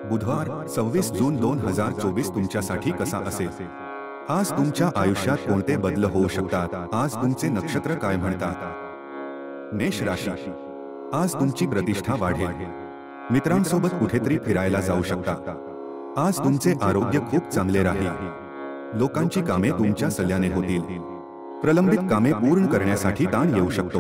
बुधवार 26 जून 2024 तुमच्यासाठी कसा असेल? आज तुमच्या आयुष्यात कोणते बदल होऊ शकतात? आज तुमचे नक्षत्र काय म्हणतात? मेष राशी, आज तुमची प्रतिष्ठा वाढेल. मित्रांसोबत कुठेतरी फिरायला जाऊ शकता. आज तुमचे आरोग्य खूप चांगले राहील. लोकांची कामे तुमच्या सल्ल्याने होतील. प्रलंबित कामे पूर्ण करण्यासाठी ताण येऊ शकतो.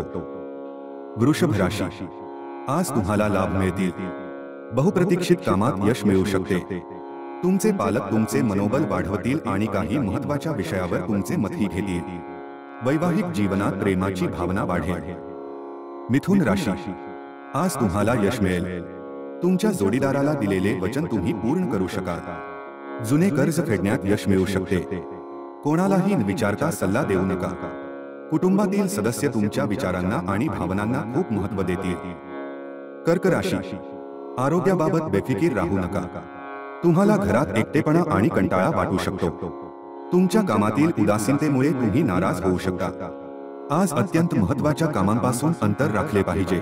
वृषभ राशी, आज तुम्हाला लाभ मिळतील. बहुप्रतीक्षित कामात यश मिळू शकते. तुमचे पालक तुमचे मनोबल वाढवतील आणि काही महत्त्वाच्या विषयावर तुमचे मतही घेतील. वैवाहिक जीवनात प्रेमाची भावना वाढेल. मिथुन राशी, आज तुम्हाला यश मिळेल. तुमच्या जोडीदाराला दिलेले वचन तुम्ही पूर्ण करू शकाल. जुने कर्ज फेडण्यात यश मिळू शकते. कोणालाही न विचारता सल्ला देऊ नका. कुटुंबातील सदस्य तुमच्या विचारांना आणि भावनांना खूप महत्त्व देतील. कर्क राशी, आरोग्याबाबत बेफिकीर राहू नका. तुम्हाला घरात एकटेपणा आणि कंटाळा वाटू शकतो. तुमच्या कामातील उदासीनतेमुळे तुम्ही नाराज होऊ शकता. आज अत्यंत महत्त्वाच्या कामांपासून अंतर राखले पाहिजे.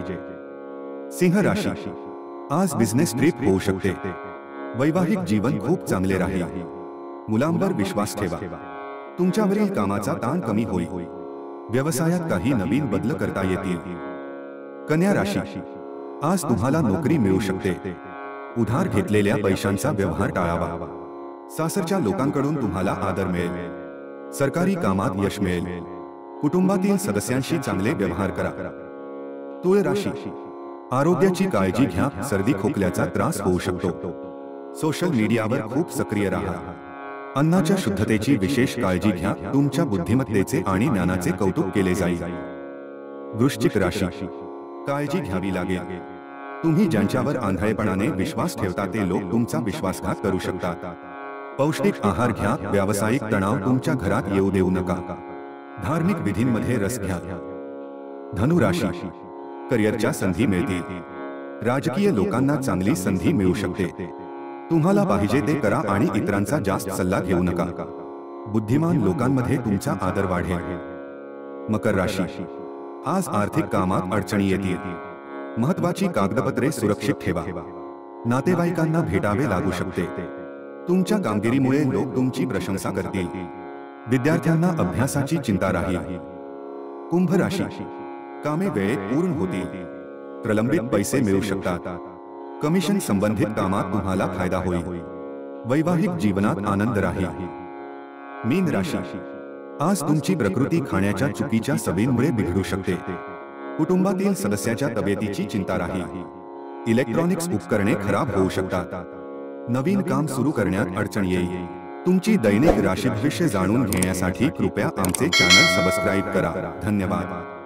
सिंह राशी, आज बिझनेस ट्रिप होऊ शकते. वैवाहिक जीवन खूप चांगले राहील. मुलांवर विश्वास ठेवा. तुमच्यावरील कामाचा ताण कमी होईल. व्यवसायात काही नवीन बदल करता येतील. कन्या राशी, आज तुम्हाला नोकरी मिळू शकते. उधार घेतलेल्या पैशांचा व्यवहार टाळावा. सासरच्या लोकांकडून तुम्हाला आदर मिळेल. सरकारी कामात यश मिळेल. कुटुंबातील सदस्यांशी चांगले व्यवहार करा. तुळ राशी, आरोग्याची काळजी घ्या. सर्दी खोकल्याचा त्रास होऊ शकतो. सोशल मीडियावर खूप सक्रिय राहा. अन्नाच्या शुद्धतेची विशेष काळजी घ्या. तुमच्या बुद्धिमत्तेचे आणि ज्ञानाचे कौतुक केले जाईल. वृश्चिक राशी, काळजी घ्यावी लागेल. तुम्ही ज्यांच्यावर आंधळेपणाने विश्वास ठेवता ते लोक तुमचा विश्वासघात करू शकतात. पौष्टिक आहार घ्या. व्यावसायिक तणाव तुमच्या घरात येऊ देऊ नका. धार्मिक विधींमध्ये रस घ्या. धनु राशी, करिअरच्या संधी मिळतील. राजकीय लोकांना चांगली संधी मिळू शकते. तुम्हाला पाहिजे ते करा आणि इतरांचा जास्त सल्ला घेऊ नका. बुद्धिमान लोकांमध्ये तुमचा आदर वाढेल. मकर राशी, आज आर्थिक कामात अडचणी येतील. महत्त्वाची कागदपत्रे सुरक्षित ठेवा. नातेवाईकांना भेटावे लागू शकते. तुमच्या कामगिरीमुळे लोक तुमची प्रशंसा करतील. विद्यार्थ्यांना अभ्यासाची चिंता राहील. कुंभ राशी, कामे वेळेत पूर्ण होतील. प्रलंबित पैसे मिळू शकतात. कमिशन संबंधित कामात तुम्हाला फायदा होईल. वैवाहिक जीवनात आनंद राहील. मीन राशी, आज तुमची प्रकृती खाण्याच्या चुकीच्या सवयींमुळे बिघडू शकते. कुटुंबातील सदस्याच्या तब्येतीची चिंता राहील. इलेक्ट्रॉनिक्स उपकरणे खराब होऊ शकतात. नवीन काम सुरू करण्यात अडचण येईल. तुमची दैनिक राशी भविष्य जाणून घेण्यासाठी कृपया आमचे चॅनल सबस्क्राईब करा. धन्यवाद.